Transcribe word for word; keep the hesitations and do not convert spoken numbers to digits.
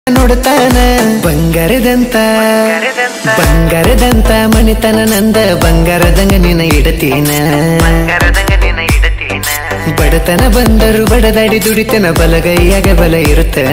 ನೋಡ್ತಾನ ಬಂಗಾರದಂತ ಬಂಗಾರದಂತ ಮಣಿತನ ನಂದ ಬಂಗಾರದಂಗ ನಿನ ಇಡತೀನ ಬಡತನ ಬಂದರು ಬಡದಾಡಿ ದುಡಿತನ ಬಲಗೈಯಾಗ ಬಲ ಇರುತ್ತ